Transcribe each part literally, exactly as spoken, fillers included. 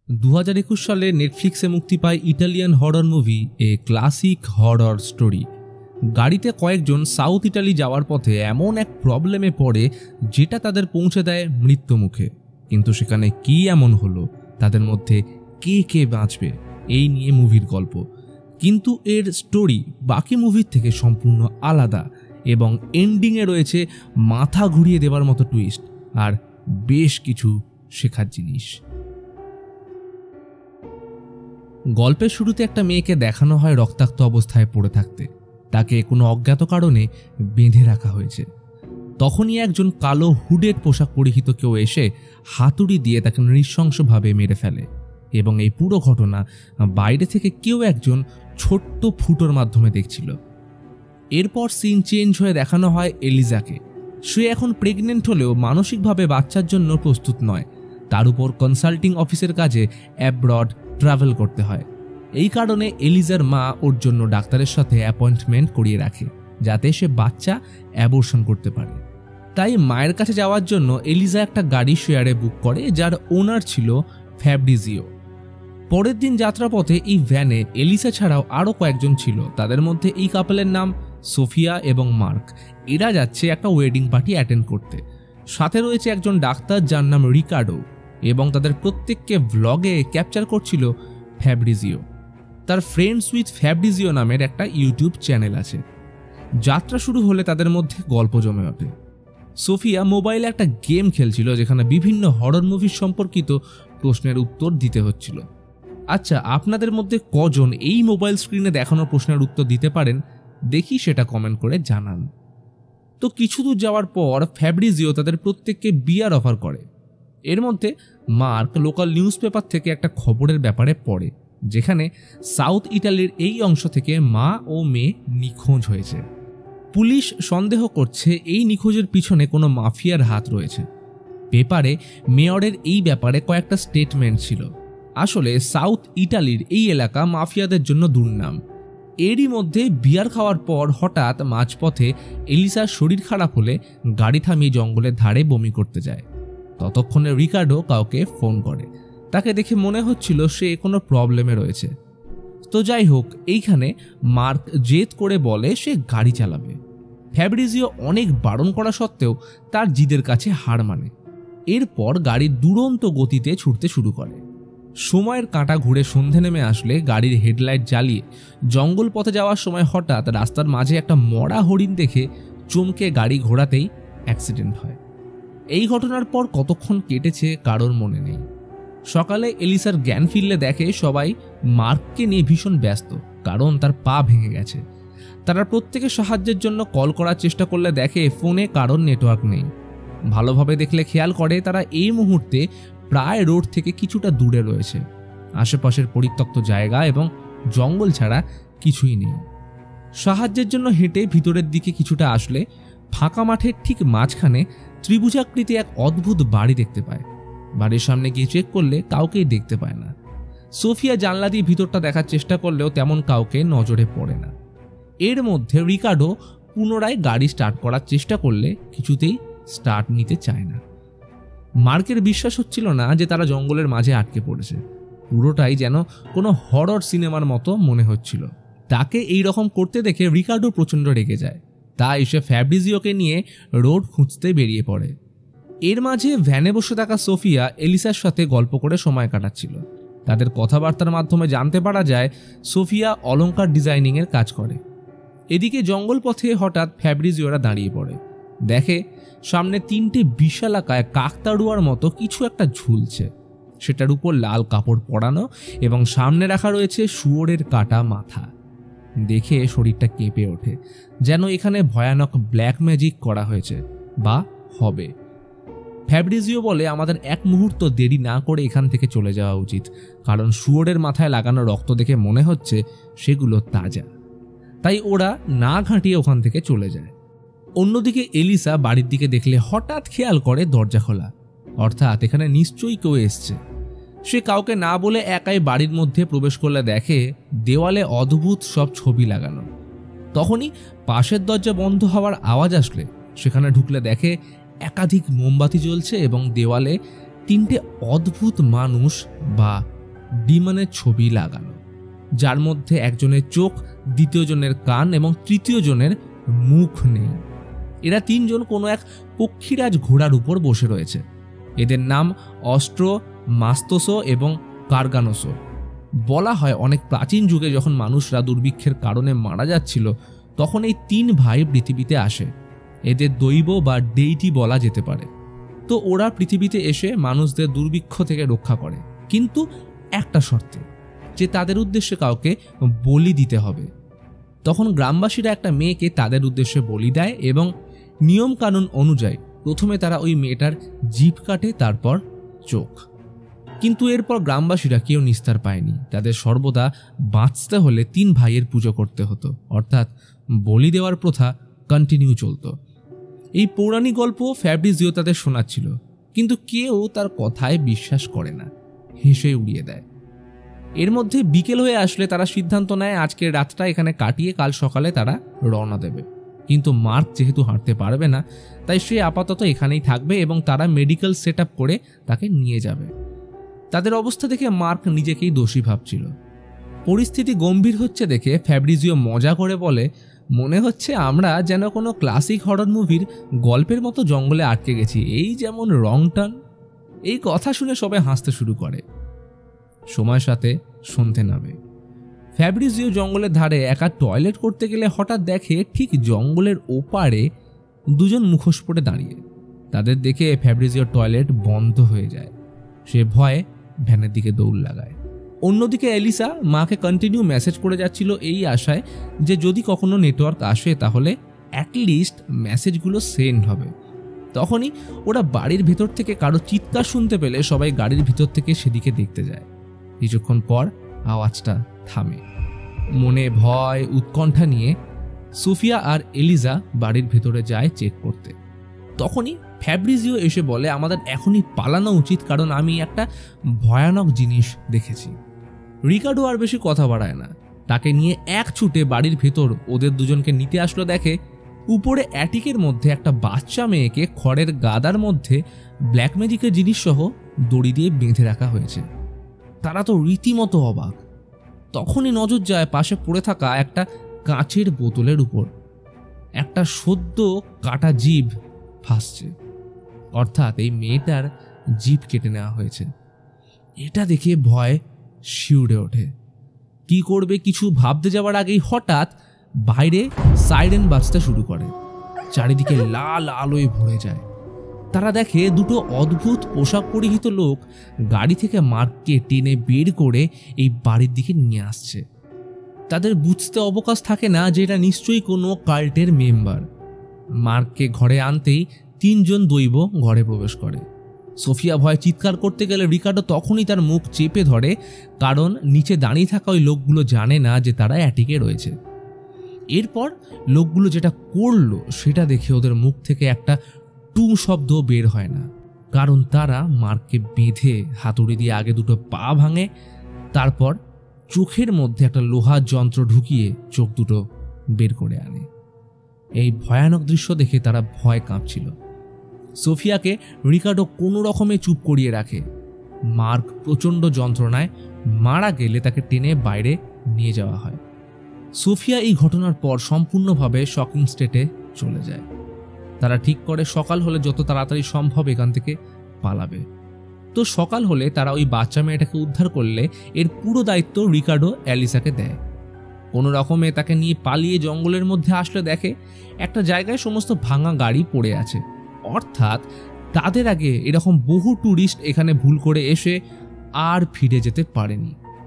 দু হাজার একুশ সালে নেটফ্লিক্সে মুক্তি পায় Italian horror movie a classic horror story. গাড়িতে কয়েকজন সাউথ ইটালি যাওয়ার পথে এমন এক প্রবলেমে পড়ে যেটা তাদের পৌঁছে দেয় মৃত্যুমুখে। কিন্তু সেখানে কি এমন হলো, তাদের মধ্যে কে কে বাঁচবে, এই নিয়ে মুভির গল্প। কিন্তু এর স্টোরি বাকি মুভির থেকে সম্পূর্ণ আলাদা এবং এন্ডিংয়ে রয়েছে মাথা ঘুরিয়ে দেওয়ার মতো টুইস্ট আর বেশ কিছু শেখার জিনিস। গল্পের শুরুতে একটা মেয়েকে দেখানো হয় রক্তাক্ত অবস্থায় পড়ে থাকতে। তাকে কোনো অজ্ঞাত কারণে বেঁধে রাখা হয়েছে। তখনই একজন কালো হুডেড পোশাক পরিহিত কেউ এসে হাতুড়ি দিয়ে তাকে নৃশংসভাবে মেরে ফেলে এবং এই পুরো ঘটনা বাইরে থেকে কেউ একজন ছোট্ট ফুটোর মাধ্যমে দেখছিল। এরপর সিন চেঞ্জ হয়ে দেখানো হয় এলিজাকে। সে এখন প্রেগনেন্ট হলেও মানসিকভাবে বাচ্চার জন্য প্রস্তুত নয়। তার উপর কনসাল্টিং অফিসের কাজে অ্যাব্রড ট্রাভেল করতে হয়। এই কারণে এলিজার মা ওর জন্য ডাক্তারের সাথে অ্যাপয়েন্টমেন্ট করিয়ে রাখে যাতে সে বাচ্চা অ্যাবর্শন করতে পারে। তাই মায়ের কাছে যাওয়ার জন্য এলিজা একটা গাড়ি শেয়ারে বুক করে, যার ওনার ছিল ফ্যাব্রিজিও। পরের দিন যাত্রাপথে এই ভ্যানে এলিসা ছাড়াও আরও কয়েকজন ছিল। তাদের মধ্যে এই কাপলের নাম সোফিয়া এবং মার্ক। এরা যাচ্ছে একটা ওয়েডিং পার্টি অ্যাটেন্ড করতে। সাথে রয়েছে একজন ডাক্তার যার নাম রিকার্ডো এবং তাদের প্রত্যেককে ভ্লগে ক্যাপচার করছিল ফ্যাব্রিজিও। তার ফ্রেন্ডস উইথ ফ্যাব্রিজিও নামের একটা ইউটিউব চ্যানেল আছে। যাত্রা শুরু হলে তাদের মধ্যে গল্প জমে ওঠে। সোফিয়া মোবাইলে একটা গেম খেলছিল যেখানে বিভিন্ন হরর মুভির সম্পর্কিত প্রশ্নের উত্তর দিতে হচ্ছিল। আচ্ছা, আপনাদের মধ্যে কজন এই মোবাইল স্ক্রিনে দেখানো প্রশ্নের উত্তর দিতে পারেন দেখি সেটা কমেন্ট করে জানান। তো কিছু দূর যাওয়ার পর ফ্যাব্রিজিও তাদের প্রত্যেককে বিয়ার অফার করে। এর মধ্যে মার্ক লোকাল নিউজ পেপার থেকে একটা খবরের ব্যাপারে পড়ে যেখানে সাউথ ইটালির এই অংশ থেকে মা ও মেয়ে নিখোঁজ হয়েছে। পুলিশ সন্দেহ করছে এই নিখোঁজের পিছনে কোনো মাফিয়ার হাত রয়েছে। পেপারে মেয়রের এই ব্যাপারে কয়েকটা স্টেটমেন্ট ছিল। আসলে সাউথ ইটালির এই এলাকা মাফিয়াদের জন্য দুর্নাম। এরই মধ্যে বিয়ার খাওয়ার পর হঠাৎ মাঝপথে এলিসার শরীর খারাপ হলে গাড়ি থামিয়ে জঙ্গলের ধারে বমি করতে যায়। ততক্ষণে রিকার্ডো কাউকে ফোন করে। তাকে দেখে মনে হচ্ছিল সে কোনো প্রবলেমে রয়েছে। তো যাই হোক, এইখানে মার্ক জেদ করে বলে সে গাড়ি চালাবে। ফ্যাব্রিজিও অনেক বারণ করা সত্ত্বেও তার জিদের কাছে হার মানে। এরপর গাড়ি দুরন্ত গতিতে ছুটতে শুরু করে। সময়ের কাঁটা ঘুরে সন্ধে নেমে আসলে গাড়ির হেডলাইট জ্বালিয়ে জঙ্গল পথে যাওয়ার সময় হঠাৎ রাস্তার মাঝে একটা মরা হরিণ দেখে চমকে গাড়ি ঘোরাতেই অ্যাক্সিডেন্ট হয়। এই ঘটনার পর কতক্ষণ কেটেছে কারোর মনে নেই। সকালে এলিসার জ্ঞান ফিরলে দেখে সবাই মার্ককে নিয়ে ভীষণ ব্যস্ত, কারণ তার পা ভেঙে গেছে। তারা প্রত্যেকে সাহায্যের জন্য কল করার চেষ্টা করলে দেখে ফোনে কারোর নেটওয়ার্ক নেই। ভালোভাবে দেখলে খেয়াল করে তারা এই মুহূর্তে প্রায় রোড থেকে কিছুটা দূরে রয়েছে। আশেপাশের পরিত্যক্ত জায়গা এবং জঙ্গল ছাড়া কিছুই নেই। সাহায্যের জন্য হেঁটে ভিতরের দিকে কিছুটা আসলে ফাঁকা মাঠের ঠিক মাঝখানে ত্রিভুজাকৃতি এক অদ্ভুত বাড়ি দেখতে পায়। বাড়ির সামনে গিয়ে চেক করলে কাউকেই দেখতে পায় না। সোফিয়া জানলা দিয়ে ভিতরটা দেখার চেষ্টা করলেও তেমন কাউকে নজরে পড়ে না। এর মধ্যে রিকার্ডো পুনরায় গাড়ি স্টার্ট করার চেষ্টা করলে কিছুতেই স্টার্ট নিতে চায় না। মার্কের বিশ্বাস হচ্ছিল না যে তারা জঙ্গলের মাঝে আটকে পড়েছে। পুরোটাই যেন কোনো হরর সিনেমার মতো মনে হচ্ছিল। তাকে এই রকম করতে দেখে রিকার্ডো প্রচণ্ড রেগে যায়। তাই সে ফ্যাব্রিজিওকে নিয়ে রোড খুঁজতে বেরিয়ে পড়ে। এর মাঝে ভ্যানে বসে থাকা সোফিয়া এলিসার সাথে গল্প করে সময় কাটাচ্ছিল। তাদের কথাবার্তার মাধ্যমে জানতে পারা যায় সোফিয়া অলংকার ডিজাইনিংয়ের কাজ করে। এদিকে জঙ্গল পথে হঠাৎ ফ্যাব্রিজিওরা দাঁড়িয়ে পড়ে। দেখে সামনে তিনটে বিশালাকায় কাকতাড়ুয়ার মতো কিছু একটা ঝুলছে। সেটার উপর লাল কাপড় পরানো এবং সামনে রাখা রয়েছে শুয়োরের কাটা মাথা। দেখে শরীরটা কেঁপে ওঠে, যেন এখানে ভয়ানক ব্ল্যাক ম্যাজিক করা হয়েছে বা হবে। ফ্যাব্রিজিও বলে আমাদের এক মুহূর্ত দেরি না করে এখান থেকে চলে যাওয়া উচিত, কারণ শুয়োরের মাথায় লাগানো রক্ত দেখে মনে হচ্ছে সেগুলো তাজা। তাই ওরা না ঘাঁটিয়ে ওখান থেকে চলে যায়। অন্যদিকে এলিসা বাড়ির দিকে দেখলে হঠাৎ খেয়াল করে দরজা খোলা, অর্থাৎ এখানে নিশ্চয়ই কেউ এসছে। সে কাউকে না বলে একাই বাড়ির মধ্যে প্রবেশ করলে দেখে দেওয়ালে অদ্ভুত সব ছবি লাগানো। তখনই পাশের দরজা বন্ধ হওয়ার আওয়াজ আসলে সেখানে ঢুকলে দেখে একাধিক মোমবাতি জ্বলছে এবং দেওয়ালে তিনটে অদ্ভুত মানুষ বা ডিমনের ছবি লাগানো, যার মধ্যে একজনের চোখ, দ্বিতীয় জনের কান এবং তৃতীয় জনের মুখ নেই। এরা তিনজন কোনো এক পক্ষীরাজ ঘোড়ার উপর বসে রয়েছে। এদের নাম অস্ট্রো, মাস্তোসো এবং কার্গানোসো। বলা হয় অনেক প্রাচীন যুগে যখন মানুষরা দুর্ভিক্ষের কারণে মারা যাচ্ছিল, তখন এই তিন ভাই পৃথিবীতে আসে। এদের দৈব বা ডেইটি বলা যেতে পারে। তো ওরা পৃথিবীতে এসে মানুষদের দুর্ভিক্ষ থেকে রক্ষা করে, কিন্তু একটা শর্তে, যে তাদের উদ্দেশ্যে কাউকে বলি দিতে হবে। তখন গ্রামবাসীরা একটা মেয়েকে তাদের উদ্দেশ্যে বলি দেয় এবং নিয়ম কানুন অনুযায়ী প্রথমে তারা ওই মেয়েটার জিভ কাটে, তারপর চোখ। কিন্তু এরপর গ্রামবাসীরা কেউ নিস্তার পায়নি। তাদের সর্বদা বাঁচতে হলে তিন ভাইয়ের পুজো করতে হতো, অর্থাৎ বলি দেওয়ার প্রথা কন্টিনিউ চলত। এই পৌরাণিক গল্প ফ্যাব্রিজিও তাদের শোনাচ্ছিল, কিন্তু কেউ তার কথায় বিশ্বাস করে না, হেসে উড়িয়ে দেয়। এর মধ্যে বিকেল হয়ে আসলে তারা সিদ্ধান্ত নেয় আজকের রাতটা এখানে কাটিয়ে কাল সকালে তারা রওনা দেবে। কিন্তু মার্ক যেহেতু হাঁটতে পারবে না, তাই সে আপাতত এখানেই থাকবে এবং তারা মেডিকেল সেট আপ করে তাকে নিয়ে যাবে। তাদের অবস্থা দেখে মার্ক নিজেকেই দোষী ভাবছিল। পরিস্থিতি গম্ভীর হচ্ছে দেখে ফ্যাব্রিজিও মজা করে বলে, মনে হচ্ছে আমরা যেন কোনো ক্লাসিক হরর মুভির গল্পের মতো জঙ্গলে আটকে গেছি, এই যেমন রং টার্ন। এই কথা শুনে সবাই হাসতে শুরু করে। সময়ের সাথে সন্ধে নামে। ফ্যাব্রিজিও জঙ্গলের ধারে একা টয়লেট করতে গেলে হঠাৎ দেখে ঠিক জঙ্গলের ওপারে দুজন মুখোশ পরে দাঁড়িয়ে। তাদের দেখে ফ্যাব্রিজিওর টয়লেট বন্ধ হয়ে যায়। সে ভয়ে ভ্যানের দিকে দৌড় লাগায়। অন্যদিকে এলিসা মাকে কন্টিনিউ মেসেজ করে যাচ্ছিল এই আশায় যে যদি কখনো নেটওয়ার্ক আসে তাহলে অ্যাটলিস্ট মেসেজগুলো সেন্ড হবে। তখনই ওরা বাড়ির ভিতর থেকে কারো চিৎকার শুনতে পেলে সবাই গাড়ির ভিতর থেকে সেদিকে দেখতে যায়। কিছুক্ষণ পর আওয়াজটা থামে। মনে ভয় উৎকণ্ঠা নিয়ে সোফিয়া আর এলিজা বাড়ির ভেতরে যায় চেক করতে। তখনই ফ্যাব্রিজিও এসে বলে, আমাদের এখনই পালানো উচিত, কারণ আমি একটা ভয়ানক জিনিস দেখেছি। রিকার্ডো আর বেশি কথা বাড়ায় না, তাকে নিয়ে এক ছুটে বাড়ির ভেতর ওদের দুজনকে নিতে আসলো। দেখে উপরে অ্যাটিকের মধ্যে একটা বাচ্চা মেয়েকে খড়ের গাদার মধ্যে ব্ল্যাক ম্যাজিকের জিনিস সহ দড়ি দিয়ে বেঁধে রাখা হয়েছে। তারা তো রীতিমতো অবাক। তখনই নজর যায় পাশে পড়ে থাকা একটা কাঁচের বোতলের উপর। একটা সদ্য কাটা জিভ ফাঁসছে, অর্থাৎ এই মেয়েটার জিভ কেটে নেওয়া হয়েছে। এটা দেখে ভয় শিউরে ওঠে। কি করবে কিছু ভাবতে যাওয়ার আগেই হঠাৎ বাইরে সাইরেন বাজতে শুরু করে। চারিদিকে লাল আলোয় ভরে যায়। তারা দেখে দুটো অদ্ভুত পোশাক পরিহিত লোক গাড়ি থেকে মার্ককে টেনে বের করে এই বাড়ির দিকে নিয়ে আসছে। তাদের বুঝতে অবকাশ থাকে না যে এটা নিশ্চয়ই কোনো কাল্টের মেম্বার। মার্ককে ঘরে আনতেই তিনজন দৈব ঘরে প্রবেশ করে। সোফিয়া ভয় চিৎকার করতে গেলে রিকার্ডো তখনই তার মুখ চেপে ধরে, কারণ নিচে দাঁড়িয়ে থাকা ওই লোকগুলো জানে না যে তারা অ্যাটিকে রয়েছে। এরপর লোকগুলো যেটা করলো সেটা দেখে ওদের মুখ থেকে একটা টু শব্দ বের হয় না, কারণ তারা মার্ককে বেঁধে হাতুড়ি দিয়ে আগে দুটো পা ভাঙে, তারপর চোখের মধ্যে একটা লোহার যন্ত্র ঢুকিয়ে চোখ দুটো বের করে আনে। এই ভয়ানক দৃশ্য দেখে তারা ভয় কাঁপছিল। সোফিয়াকে রিকার্ডো কোনো রকমে চুপ করিয়ে রাখে। মার্ক প্রচণ্ড যন্ত্রণায় মারা গেলে তাকে টেনে বাইরে নিয়ে যাওয়া হয়। সোফিয়া এই ঘটনার পর সম্পূর্ণভাবে শকিং স্টেটে চলে যায়। তারা ঠিক করে সকাল হলে যত তাড়াতাড়ি সম্ভব এখান থেকে পালাবে। তো সকাল হলে তারা ওই বাচ্চা মেয়েটাকে উদ্ধার করলে এর পুরো দায়িত্ব রিকার্ডো অ্যালিসাকে দেয়। কোনো রকমে তাকে নিয়ে পালিয়ে জঙ্গলের মধ্যে আসলে দেখে একটা জায়গায় সমস্ত ভাঙা গাড়ি পড়ে আছে, অর্থাৎ তাদের আগে এরকম বহু ট্যুরিস্ট এখানে ভুল করে এসে আর ফিরে যেতে পারেনি।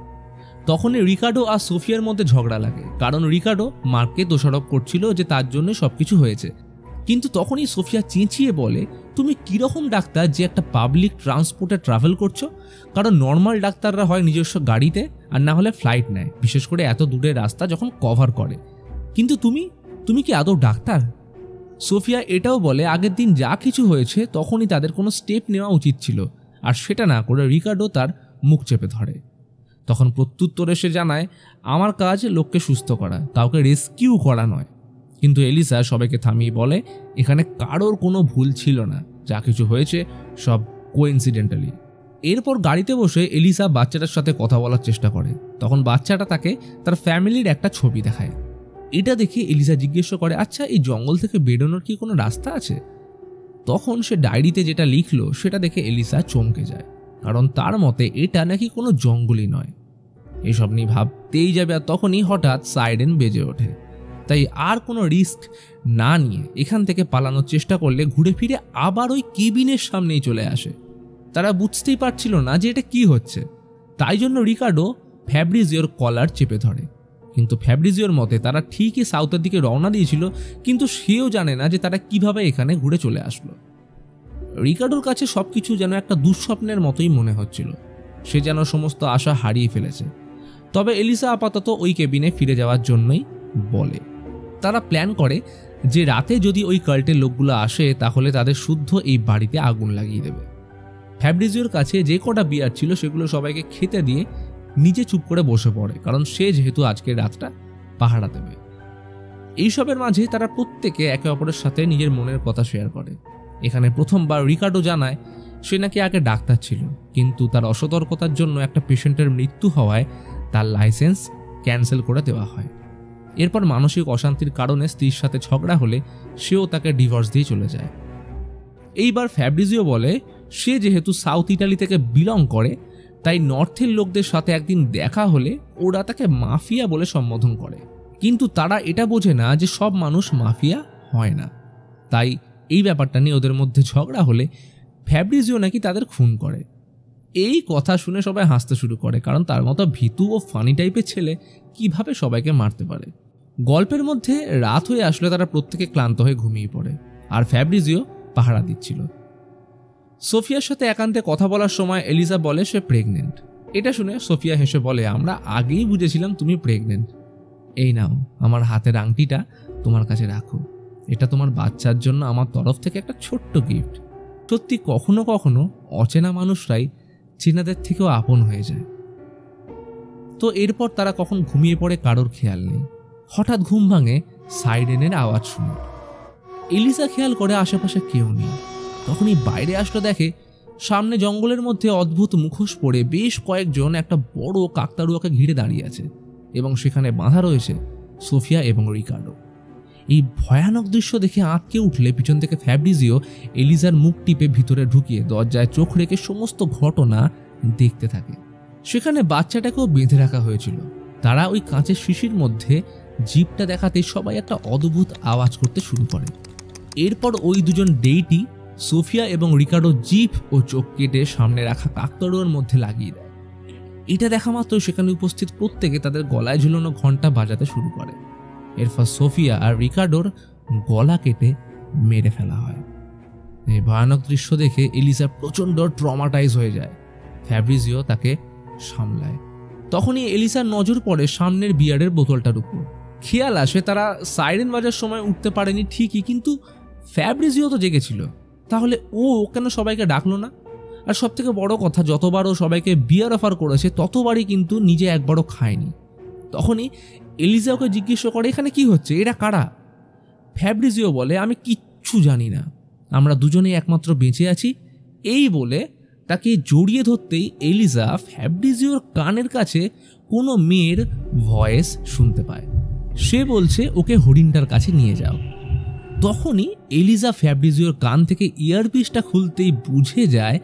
তখনই রিকার্ডো আর সোফিয়ার মধ্যে ঝগড়া লাগে, কারণ রিকার্ডো মার্ককে দোষারোপ করছিল যে তার জন্য সবকিছু হয়েছে। কিন্তু তখনই সোফিয়া চেঁচিয়ে বলে, তুমি কিরকম ডাক্তার যে একটা পাবলিক ট্রান্সপোর্টে ট্রাভেল করছো? কারণ নর্মাল ডাক্তাররা হয় নিজস্ব গাড়িতে আর না হলে ফ্লাইট নেয়, বিশেষ করে এত দূরের রাস্তা যখন কভার করে। কিন্তু তুমি তুমি কি আদৌ ডাক্তার? সোফিয়া এটাও বলে আগের দিন যা কিছু হয়েছে তখনই তাদের কোনো স্টেপ নেওয়া উচিত ছিল, আর সেটা না করে রিকার্ডো তার মুখ চেপে ধরে। তখন প্রত্যুত্তরে সে জানায়, আমার কাজ লোককে সুস্থ করা, কাউকে রেস্কিউ করা নয়। কিন্তু এলিসা সবাইকে থামিয়ে বলে, এখানে কারোর কোনো ভুল ছিল না, যা কিছু হয়েছে সব কোইন্সিডেন্টালি। এরপর গাড়িতে বসে এলিসা বাচ্চাটার সাথে কথা বলার চেষ্টা করে। তখন বাচ্চাটা তাকে তার ফ্যামিলির একটা ছবি দেখায়। এটা দেখে এলিসা জিজ্ঞেস করে, আচ্ছা এই জঙ্গল থেকে বেরোনোর কি কোনো রাস্তা আছে? তখন সে ডায়েরিতে যেটা লিখলো সেটা দেখে এলিসা চমকে যায়, কারণ তার মতে এটা নাকি কোনো জঙ্গলই নয়। এসব নিয়ে ভাবতেই যাবে, আর তখনই হঠাৎ সাইরেন বেজে ওঠে। তাই আর কোনো রিস্ক না নিয়ে এখান থেকে পালানোর চেষ্টা করলে ঘুরে ফিরে আবার ওই কেবিনের সামনেই চলে আসে। তারা বুঝতেই পারছিল না যে এটা কি হচ্ছে, তাই জন্য রিকার্ডো ফ্যাব্রিজিওর কলার চেপে ধরে। কিন্তু ফ্যাব্রিজিওর মতে তারা ঠিকই সাউথের দিকে রওনা দিয়েছিল, কিন্তু সেও জানে না যে তারা কিভাবে এখানে ঘুরে চলে আসলো। রিকার্ডোর কাছে সবকিছু যেন একটা দুঃস্বপ্নের মতোই মনে হচ্ছিল। সে যেন সমস্ত আশা হারিয়ে ফেলেছে। তবে এলিসা আপাতত ওই কেবিনে ফিরে যাওয়ার জন্যই বলে। তারা প্ল্যান করে যে রাতে যদি ওই কাল্টের লোকগুলো আসে তাহলে তাদের শুদ্ধ এই বাড়িতে আগুন লাগিয়ে দেবে। ফ্যাব্রিজিওর কাছে যে কটা বিয়ার ছিল সেগুলো সবাইকে খেতে দিয়ে নিজে চুপ করে বসে পড়ে, কারণ সে যেহেতু আজকের রাতটা পাহারা দেবে। এইসবের মাঝে তারা প্রত্যেকে একে অপরের সাথে নিজের মনের কথা শেয়ার করে। এখানে প্রথমবার রিকার্ডো জানায় সে নাকি আগে ডাক্তার ছিল, কিন্তু তার অসতর্কতার জন্য একটা পেশেন্টের মৃত্যু হওয়ায় তার লাইসেন্স ক্যান্সেল করে দেওয়া হয়। এরপর মানসিক অশান্তির কারণে স্ত্রীর সাথে ঝগড়া হলে সেও তাকে ডিভোর্স দিয়ে চলে যায়। এইবার ফ্যাব্রিজিও বলে সে যেহেতু সাউথ ইটালি থেকে বিলং করে, তাই নর্থের লোকদের সাথে একদিন দেখা হলে ওরা তাকে মাফিয়া বলে সম্বোধন করে। কিন্তু তারা এটা বোঝে না যে সব মানুষ মাফিয়া হয় না। তাই এই ব্যাপারটা নিয়ে ওদের মধ্যে ঝগড়া হলে ফ্যাব্রিজিও নাকি তাদের খুন করে। এই কথা শুনে সবাই হাসতে শুরু করে, কারণ তার মতো ভীতু ও ফানি টাইপের ছেলে কিভাবে সবাইকে মারতে পারে। গল্পের মধ্যে রাত হয়ে আসলে তারা প্রত্যেকে ক্লান্ত হয়ে ঘুমিয়ে পড়ে, আর ফ্যাব্রিজিও পাহারা দিচ্ছিল। সোফিয়ার সাথে একান্তে কথা বলার সময় এলিসা বলে সে প্রেগনেন্ট। এটা শুনে সোফিয়া হেসে বলে, আমরা আগেই বুঝেছিলাম তুমি প্রেগনেন্ট। এই নাও আমার হাতের আংটিটা, তোমার কাছে রাখো। এটা তোমার বাচ্চার জন্য আমার তরফ থেকে একটা ছোট্ট গিফট। সত্যি কখনো কখনো অচেনা মানুষরাই চেনাদের থেকেও আপন হয়ে যায়। তো এরপর তারা কখন ঘুমিয়ে পড়ে কারোর খেয়াল নেই। হঠাৎ ঘুম ভাঙে সাইরেনের আওয়াজ শুনে। এলিসা খেয়াল করে আশেপাশে কেউ নেই। তখনই বাইরে আসলো, দেখে সামনে জঙ্গলের মধ্যে অদ্ভুত মুখোশ পরে বেশ কয়েকজন একটা বড় কাকতাড়ুয়াকে ঘিরে দাঁড়িয়ে আছে, এবং সেখানে বাঁধা রয়েছে সোফিয়া এবং রিকার্ডো। এই ভয়ানক দৃশ্য দেখে আঁতকে উঠলে পিছন থেকে ফ্যাব্রিজিও এলিজার মুখ টিপে ভিতরে ঢুকিয়ে দরজায় চোখ রেখে সমস্ত ঘটনা দেখতে থাকে। সেখানে বাচ্চাটাকেও বেঁধে রাখা হয়েছিল। তারা ওই কাঁচের শিশির মধ্যে জিপটা দেখাতে সবাই একটা অদ্ভুত আওয়াজ করতে শুরু করে। এরপর ওই দুজন ডেইটি সোফিয়া এবং রিকার্ডো জিপ ও চোখ কেটে সামনে রাখা কাকতাড়ুয়ার মধ্যে লাগিয়ে দেয়। এটা দেখা মাত্র সেখানে উপস্থিত প্রত্যেকে তাদের গলায় ঝুলানো ঘন্টা বাজাতে শুরু করে। এরপর সোফিয়া আর রিকার্ডোর গলা কেটে মেরে ফেলা হয়। এই ভয়ানক দৃশ্য দেখে এলিসা প্রচণ্ড ট্রমাটাইজ হয়ে যায়। ফ্যাব্রিজিও তাকে সামলায়। তখনই এলিসার নজর পড়ে সামনের বিয়ারের বোতলটার উপর। খেয়াল আসে তারা সাইরেন বাজার সময় উঠতে পারেনি ঠিকই, কিন্তু ফ্যাব্রিজিও তো জেগেছিল, তাহলে ও কেন সবাইকে ডাকলো না? আর সব থেকে বড় কথা, যতবারও সবাইকে বিয়ার অফার করেছে ততবারই কিন্তু নিজে একবারও খায়নি। তখনই এলিসা ওকে জিজ্ঞেস করে এখানে কি হচ্ছে, এরা কারা? ফ্যাব্রিজিও বলে আমি কিচ্ছু জানি না, আমরা দুজনেই একমাত্র বেঁচে আছি। এই বলে তাকে জড়িয়ে ধরতেই এলিসা ফ্যাব্রিজিওর কানের কাছে কোনো মেয়ের ভয়েস শুনতে পায়। সে বলছে ওকে হরিণটার কাছে নিয়ে যাও। তখনই এলিসা ফ্যাব্রিজিওর কান থেকে ইয়ারপিসটা খুলতেই বুঝে যায়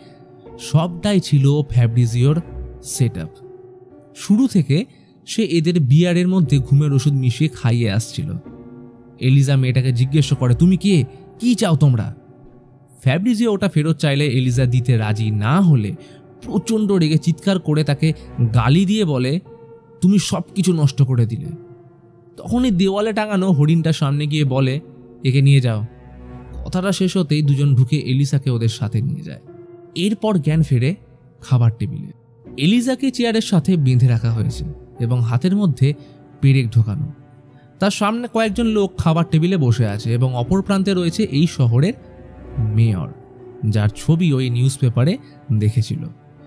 সবটাই ছিল ফ্যাব্রিজিওর সেট আপ। শুরু থেকে সে এদের বিয়ারের মধ্যে ঘুমের ওষুধ মিশিয়ে খাইয়ে আসছিল। এলিসা মেয়েটাকে জিজ্ঞেস করে তুমি কে, কি চাও তোমরা? ফ্যাব্রিজিও ওটা ফেরত চাইলে এলিসা দিতে রাজি না হলে প্রচণ্ড রেগে চিৎকার করে তাকে গালি দিয়ে বলে তুমি সব কিছু নষ্ট করে দিলে। তখনই দেওয়ালে টাঙানো হরিণটা সামনে গিয়ে বলে একে নিয়ে যাও। কথাটা শেষ হতেই দুজন ঢুকে এলিসাকে ওদের সাথে নিয়ে যায়। এরপর জ্ঞান ফেরে খাবার টেবিলে। এলিসাকে চেয়ারের সাথে বেঁধে রাখা হয়েছে এবং হাতের মধ্যে পেরেক ঢোকানো। তার সামনে কয়েকজন লোক খাবার টেবিলে বসে আছে এবং অপর প্রান্তে রয়েছে এই শহরের মেয়র, যার ছবি ওই নিউজ পেপারে দেখেছিল।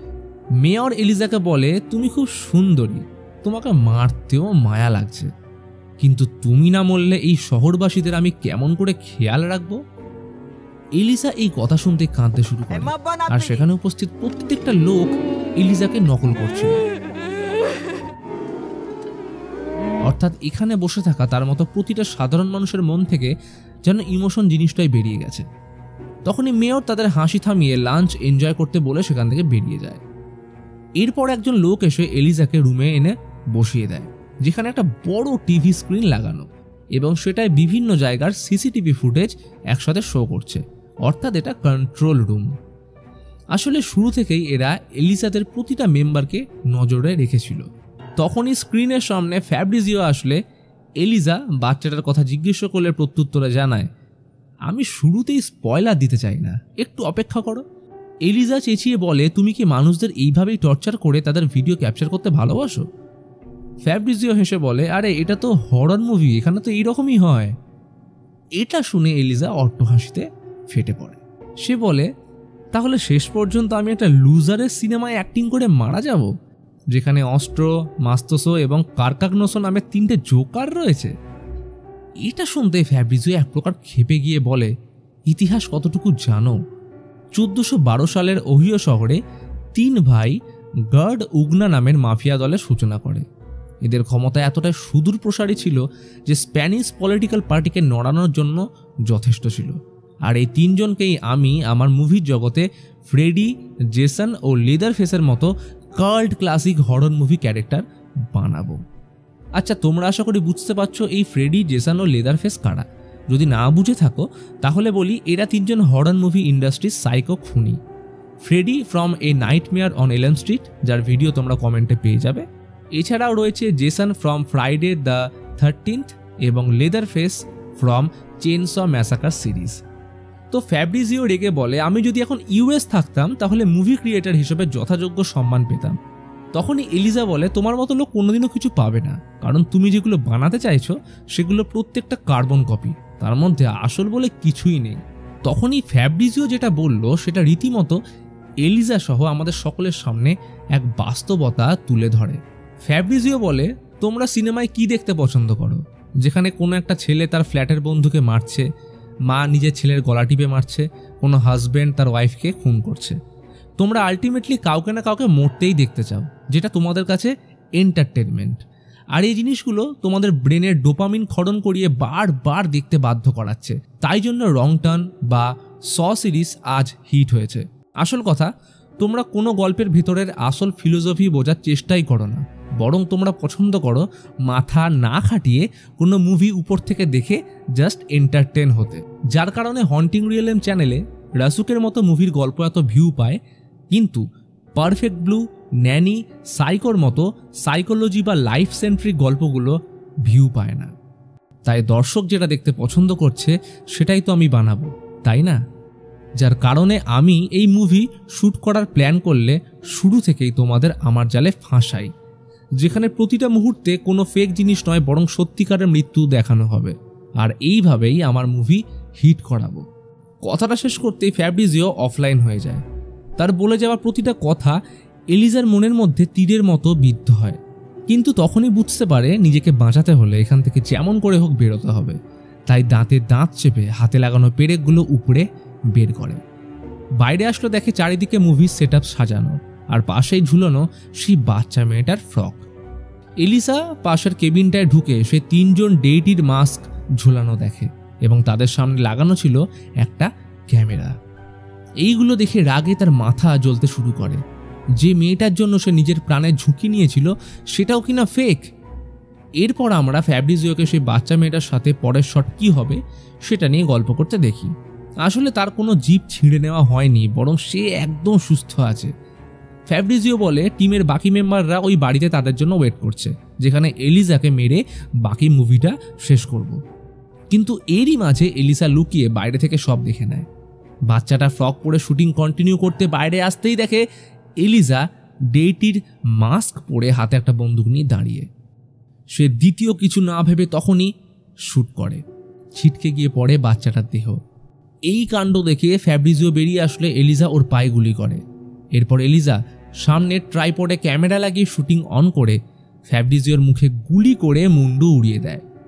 মেয়র এলিসাকে বলে তুমি খুব সুন্দরী, তোমাকে মারতেও মায়া লাগছে, কিন্তু তুমি না মরলে এই শহরবাসীদের আমি কেমন করে খেয়াল রাখবো? এলিজা এই কথা শুনতে কাঁদতে শুরু করে, আর সেখানে উপস্থিত প্রত্যেকটা লোক এলিজাকে নকল করছিল। অর্থাৎ এখানে বসে থাকা তার মতো প্রতিটা সাধারণ মানুষের মন থেকে যেন ইমোশন জিনিসটাই বেরিয়ে গেছে। তখনই মেয়র তাদের হাসি থামিয়ে লাঞ্চ এনজয় করতে বলে সেখান থেকে বেরিয়ে যায়। এরপর একজন লোক এসে এলিজাকে রুমে এনে বসিয়ে দেয়, যেখানে একটা বড় টিভি স্ক্রিন লাগানো এবং সেটায় বিভিন্ন জায়গার সিসিটিভি ফুটেজ একসাথে শো করছে, অর্থাৎ এটা কন্ট্রোল রুম। আসলে শুরু থেকেই এরা এলিজাদের প্রতিটা মেম্বারকে নজরে রেখেছিল। তখনই স্ক্রিনের সামনে ফ্যাব্রিজিও আসলে এলিজা বাচ্চাটার কথা জিজ্ঞেস করলে প্রত্যুত্তরে জানায়, আমি শুরুতেই স্পয়লার দিতে চাই না, একটু অপেক্ষা করো। এলিজা চেঁচিয়ে বলে, তুমি কি মানুষদের এইভাবেই টর্চার করে তাদের ভিডিও ক্যাপচার করতে ভালোবাসো? ফ্যাব্রিজিও হেসে বলে, আরে এটা তো হরর মুভি, এখানে তো এইরকমই হয়। এটা শুনে এলিজা অট্টহাসিতে ফেটে পড়ে। সে বলে, তাহলে শেষ পর্যন্ত আমি একটা লুজারের সিনেমায় অ্যাক্টিং করে মারা যাব, যেখানে অস্ট্র, মাস্তোসো এবং কার্কাগনোসো নামে তিনটে জোকার রয়েছে? এটা শুনতে ফ্যাব্রিজিও এক প্রকার ক্ষেপে গিয়ে বলে, ইতিহাস কতটুকু জানো? চোদ্দশো বারো সালের ওহিও শহরে তিন ভাই গার্ড উগনা নামের মাফিয়া দলের সূচনা করে। এদের ক্ষমতা এতটাই সুদূর প্রসারী ছিল যে স্প্যানিশ পলিটিক্যাল পার্টিকে নড়ানোর জন্য যথেষ্ট ছিল। আর এই তিনজনকেই আমি আমার মুভির জগতে ফ্রেডি, জেসন ও লেদারফেসের মতো cult classic horror movie character বানাবো। আচ্ছা, তোমরা আশা করি বুঝতে পারছো এই ফ্রেডি, জেসন ও লেদারফেস কারা। যদি না বুঝে থাকো তাহলে বলি, এরা তিনজন হরর মুভি ইন্ডাস্ট্রির সাইকো খুনি। Freddy from A Nightmare on Elm Street, যার ভিডিও তোমরা কমেন্টে পেয়ে যাবে। এছাড়াও রয়েছে Jason from Friday the thirteenth এবং Leatherface from Chainsaw Massacre series. তো ফ্যাব্রিজিও রেগে বলে, আমি যদি এখন ইউএস থাকতাম তাহলে মুভি ক্রিয়েটার হিসেবে যথাযোগ্য সম্মান পেতাম। তখনই এলিজা বলে, তোমার মতো লোক কোনোদিনও কিছু পাবে না, কারণ তুমি যেগুলো বানাতে চাইছো সেগুলো প্রত্যেকটা কার্বন কপি, তার মধ্যে আসল বলে কিছুই নেই। তখনই ফ্যাব্রিজিও যেটা বলল সেটা রীতিমতো এলিজা সহ আমাদের সকলের সামনে এক বাস্তবতা তুলে ধরে। ফ্যাব্রিজিও বলে, তোমরা সিনেমায় কি দেখতে পছন্দ করো, যেখানে কোনো একটা ছেলে তার ফ্ল্যাটের বন্ধুকে মারছে, মা নিজের ছেলের গলা টিপে মারছে, কোনো হাজব্যান্ড তার ওয়াইফকে খুন করছে। তোমরা আলটিমেটলি কাউকে না কাউকে মরতেই দেখতে চাও, যেটা তোমাদের কাছে এন্টারটেনমেন্ট। আর এই জিনিসগুলো তোমাদের ব্রেনের ডোপামিন ক্ষরণ করিয়ে বারবার দেখতে বাধ্য করাচ্ছে। তাই জন্য রং টার্ন বা স সিরিজ আজ হিট হয়েছে। আসল কথা, তোমরা কোনো গল্পের ভিতরের আসল ফিলোসফি বোঝার চেষ্টাই করো না, বরং তোমরা পছন্দ করো মাথা না খাটিয়ে কোনো মুভি উপর থেকে দেখে জাস্ট এন্টারটেন হতে। যার কারণে হন্টিং রিয়েলম চ্যানেলে রাসুকের মতো মুভির গল্প এত ভিউ পায়, কিন্তু পারফেক্ট ব্লু, ন্যানি, সাইকোর মতো সাইকোলজি বা লাইফ সেন্ট্রিক গল্পগুলো ভিউ পায় না। তাই দর্শক যেটা দেখতে পছন্দ করছে সেটাই তো আমি বানাবো, তাই না? যার কারণে আমি এই মুভি শ্যুট করার প্ল্যান করলে শুরু থেকেই তোমাদের আমার জালে ফাঁসাই, যেখানে প্রতিটা মুহূর্তে কোনো ফেক জিনিস নয় বরং সত্যিকারের মৃত্যু দেখানো হবে। আর এইভাবেই আমার মুভি হিট করাবো। কথাটা শেষ করতেই ফ্যাব্রিজিও অফলাইন হয়ে যায়। তার বলে যাওয়া প্রতিটা কথা এলিজার মনের মধ্যে তীরের মতো বিদ্ধ হয়, কিন্তু তখনই বুঝতে পারে নিজেকে বাঁচাতে হলে এখান থেকে যেমন করে হোক বেরোতে হবে। তাই দাঁতে দাঁত চেপে হাতে লাগানো পেরেকগুলো উপরে বের করে। বাইরে আসলে দেখে চারিদিকে মুভির সেট আপ সাজানো, আর পাশেই ঝুলানো সেই বাচ্চা মেয়েটার ফ্রক। এলিসা পাশের কেবিনটায় ঢুকে সে তিনজন ডেইটির মাস্ক ঝুলানো দেখে এবং তাদের সামনে লাগানো ছিল একটা ক্যামেরা। এইগুলো দেখে রাগে তার মাথা জ্বলতে শুরু করে। যে মেয়েটার জন্য সে নিজের প্রাণের ঝুঁকি নিয়েছিল সেটাও কিনা ফেক। এরপর আমরা ফ্যাব্রিজিওকে সেই বাচ্চা মেয়েটার সাথে পরের শট কি হবে সেটা নিয়ে গল্প করতে দেখি। আসলে তার কোনো জিভ ছিঁড়ে নেওয়া হয়নি, বরং সে একদম সুস্থ আছে। ফ্যাব্রিজিও বলে টিমের বাকি মেম্বাররা ওই বাড়িতে তাদের জন্য ওয়েট করছে, যেখানে এলিজাকে মেরে বাকি মুভিটা শেষ করব। কিন্তু এরই মাঝে এলিসা লুকিয়ে বাইরে থেকে সব দেখে নেয়। বাচ্চাটা ফ্রক পরে শুটিং কন্টিনিউ করতে বাইরে আসতেই দেখে এলিজা ডেইটির মাস্ক পরে হাতে একটা বন্দুক নিয়ে দাঁড়িয়ে। সে দ্বিতীয় কিছু না ভেবে তখনই শ্যুট করে। ছিটকে গিয়ে পড়ে বাচ্চাটার দেহ। এই কাণ্ড দেখে ফ্যাব্রিজিও বেরিয়ে আসলে এলিজা ওর পায়ে গুলি করে। এরপর এলিজা সামনে ট্রাইপডে ক্যামেরা লাগিয়ে শুটিং অন করে ফ্যাব্রিজিওর মুখে গুলি করে মুন্ডু উড়িয়ে দেয়।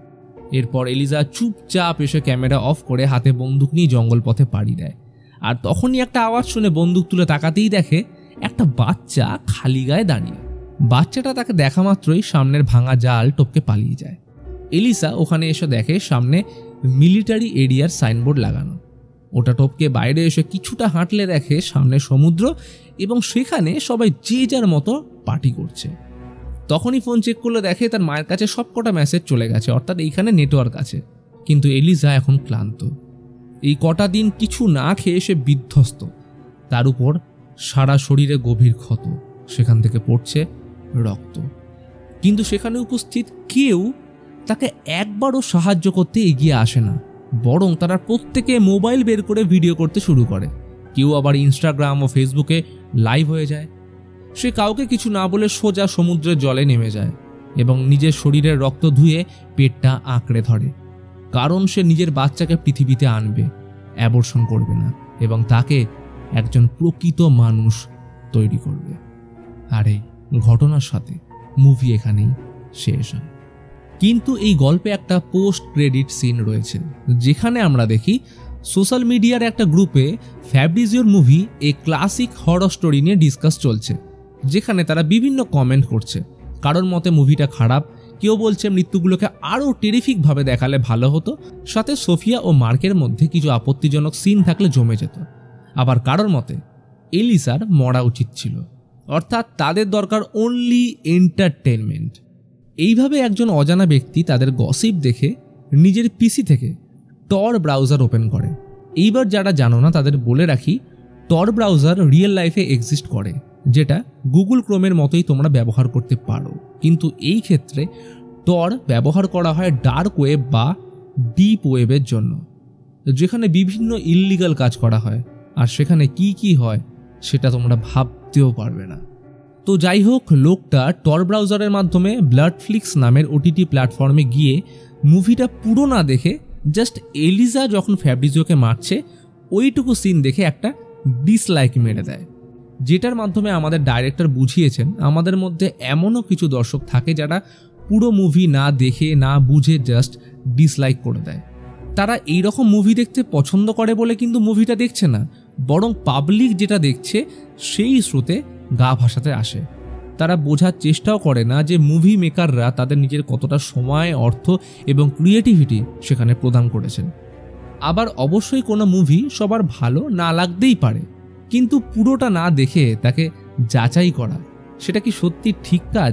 এরপর এলিজা চুপচাপ এসে ক্যামেরা অফ করে হাতে বন্দুক নিয়ে জঙ্গল পথে পাড়ি দেয়। আর তখনই একটা আওয়াজ শুনে বন্দুক তুলে তাকাতেই দেখে একটা বাচ্চা খালি গায়ে দাঁড়িয়ে। বাচ্চাটা তাকে দেখা মাত্রই সামনের ভাঙা জাল টপকে পালিয়ে যায়। এলিসা ওখানে এসে দেখে সামনে মিলিটারি এরিয়ার সাইনবোর্ড লাগানো। ওটা টপকে বাইরে এসে কিছুটা হাঁটলে দেখে সামনে সমুদ্র এবং সেখানে সবাই যে যার মতো পার্টি করছে। তখনই ফোন চেক করলে দেখে তার মায়ের কাছে সবকটা মেসেজ চলে গেছে, অর্থাৎ এইখানে নেটওয়ার্ক আছে। কিন্তু এলিজা এখন ক্লান্ত। এই কটা দিন কিছু না খেয়ে সে বিধ্বস্ত, তার উপর সারা শরীরে গভীর ক্ষত, সেখান থেকে পড়ছে রক্ত। কিন্তু সেখানে উপস্থিত কেউ তাকে একবারও সাহায্য করতে এগিয়ে আসে না, বরং তারা প্রত্যেকে মোবাইল বের করে ভিডিও করতে শুরু করে। কেউ আবার ইনস্টাগ্রাম ও ফেসবুকে লাইভ হয়ে যায়। সে কাউকে কিছু না বলে সোজা সমুদ্রের জলে নেমে যায় এবং নিজের শরীরের রক্ত ধুয়ে পেটটা আঁকড়ে ধরে, কারণ সে নিজের বাচ্চাকে পৃথিবীতে আনবে, অ্যাবর্শন করবে না এবং তাকে একজন প্রকৃত মানুষ তৈরি করবে। আর এই ঘটনার সাথে মুভি এখানেই শেষ হয়। কিন্তু এই গল্পে একটা পোস্ট ক্রেডিট সিন রয়েছে, যেখানে আমরা দেখি সোশ্যাল মিডিয়ার একটা গ্রুপে ফ্যাব্রিজিওর movie a classic horror story নিয়ে ডিসকাস চলছে, যেখানে তারা বিভিন্ন কমেন্ট করছে। কারোর মতে মুভিটা খারাপ, কেউ বলছে মৃত্যুগুলোকে আরও টেরিফিকভাবে দেখালে ভালো হতো, সাথে সোফিয়া ও মার্কের মধ্যে কিছু আপত্তিজনক সিন থাকলে জমে যেত। আবার কারোর মতে এলিসার মরা উচিত ছিল, অর্থাৎ তাদের দরকার অনলি এন্টারটেনমেন্ট। এইভাবে একজন অজানা ব্যক্তি তাদের গসিপ দেখে নিজের পিসি থেকে টর ব্রাউজার ওপেন করে। এইবার যারা জানো না তাদের বলে রাখি, টর ব্রাউজার রিয়েল লাইফে এক্সিস্ট করে, যেটা গুগল ক্রোমের মতোই তোমরা ব্যবহার করতে পারো। কিন্তু এই ক্ষেত্রে টর ব্যবহার করা হয় ডার্ক ওয়েব বা ডিপ ওয়েবের জন্য, যেখানে বিভিন্ন ইল্লিগাল কাজ করা হয়, আর সেখানে কি কি হয় সেটা তোমরা ভাবতেও পারবে না। তো যাই হোক, লোকটা টর ব্রাউজারের মাধ্যমে ব্লাডফ্লিক্স নামের ওটিটি প্ল্যাটফর্মে গিয়ে মুভিটা পুরো না দেখে জাস্ট এলিজা যখন ফ্যাব্রিজিওকে মারছে ওইটুকু সিন দেখে একটা ডিসলাইক মেরে দেয়, যেটার মাধ্যমে আমাদের ডাইরেক্টর বুঝিয়েছেন আমাদের মধ্যে এমনও কিছু দর্শক থাকে যারা পুরো মুভি না দেখে না বুঝে জাস্ট ডিসলাইক করে দেয়। তারা এইরকম মুভি দেখতে পছন্দ করে বলে কিন্তু মুভিটা দেখছে না, বরং পাবলিক যেটা দেখছে সেই স্রোতে গা ভাসাতে আসে। তারা বোঝার চেষ্টাও করে না যে মুভি মেকাররা তাদের নিজের কতটা সময়, অর্থ এবং ক্রিয়েটিভিটি সেখানে প্রদান করেছেন। আবার অবশ্যই কোনো মুভি সবার ভালো না লাগতেই পারে, কিন্তু পুরোটা না দেখে তাকে যাচাই করা সেটা কি সত্যি ঠিক কাজ?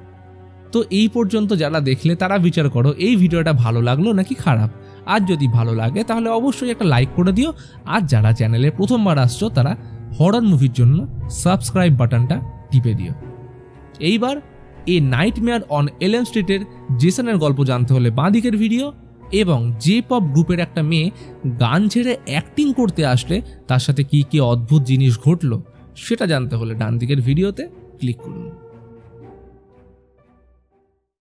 তো এই পর্যন্ত যারা দেখলে তারা বিচার করো এই ভিডিওটা ভালো লাগলো নাকি খারাপ। আর যদি ভালো লাগে তাহলে অবশ্যই একটা লাইক করে দিও। আর যারা চ্যানেলে প্রথমবার আসছো তারা হরর মুভির জন্য সাবস্ক্রাইব বাটনটা টিপে দিও। এইবার এই নাইটমেয়ার অন এলএম স্ট্রিটের জেসনের গল্প জানতে হলে বাঁ দিকের ভিডিও, এবং জে পপ গ্রুপের একটা মেয়ে গান ছেড়ে অ্যাক্টিং করতে আসলে তার সাথে কি কি অদ্ভুত জিনিস ঘটলো সেটা জানতে হলে ডান দিকের ভিডিওতে ক্লিক করুন।